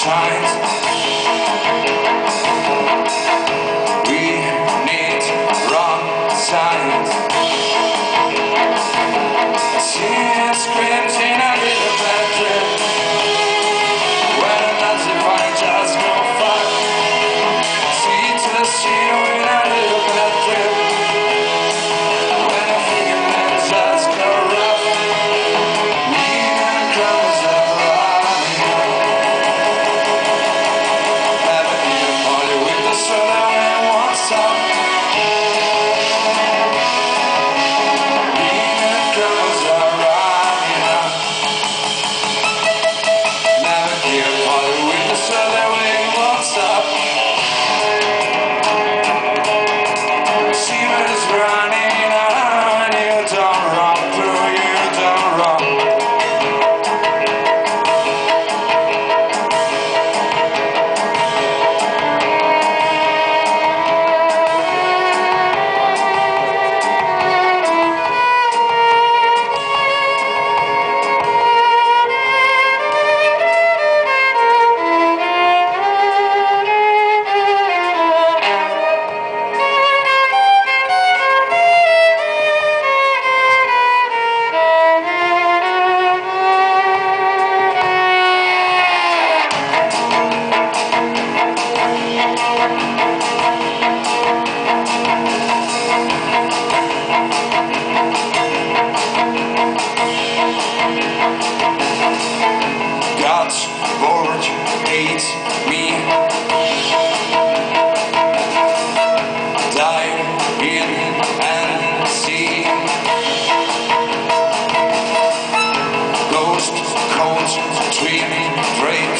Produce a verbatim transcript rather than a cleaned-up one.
shines. We need wrong signs. I see it screams in a little bedroom. When I'm not if I just go far. See to see you in a little bedroom. When I think it might just go rough. We and close up running. Have a ear party with the soda when it won't stop. We and close up running up. Never hear a party with the soda when it won't stop. See when it's running on, you don't run through, you don't run. God's bored, hates me. Dive in and see. Ghost cones, dreaming, dream.